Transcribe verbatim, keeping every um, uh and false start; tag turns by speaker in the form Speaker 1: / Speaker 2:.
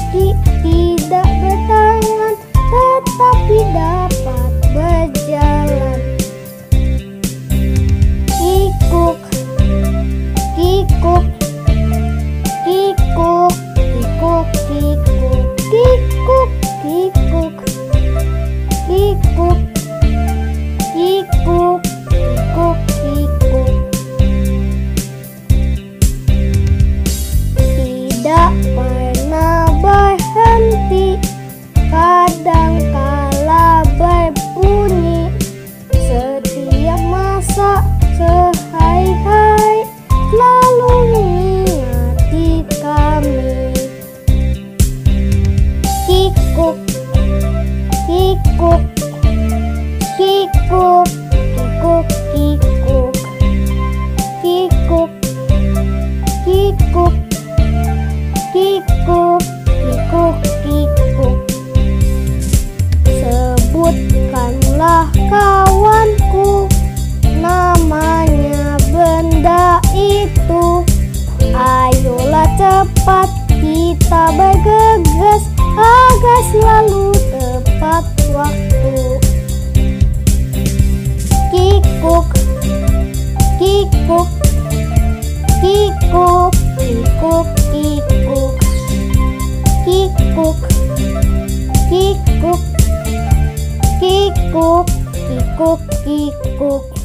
Speaker 1: kaki tidak bertangan, tetapi dapat berjalan. Kikuk, kikuk, kikuk, kikuk, kikuk, kikuk, kikuk, kikuk, kikuk, kikuk, kikuk. Tidak pernah berhenti, kadang kala berbunyi. Setiap masa sehari-hari selalu mengingati kami. Kikuk, kikuk, kikuk, kikuk, kikuk, kikuk, kikuk, kikuk, kikuk, kikuk. Sebutkanlah kawanku, namanya benda itu. Ayolah cepat kita bergegas agar selalu tepat waktu. Kikuk, kikuk, kikuk, kikuk, kikuk, kikuk, kikuk, kikuk, kikuk, kikuk.